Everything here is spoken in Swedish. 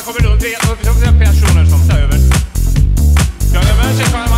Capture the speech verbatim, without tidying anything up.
kommer runt och så är det personer som tar över. Jajamän, så kan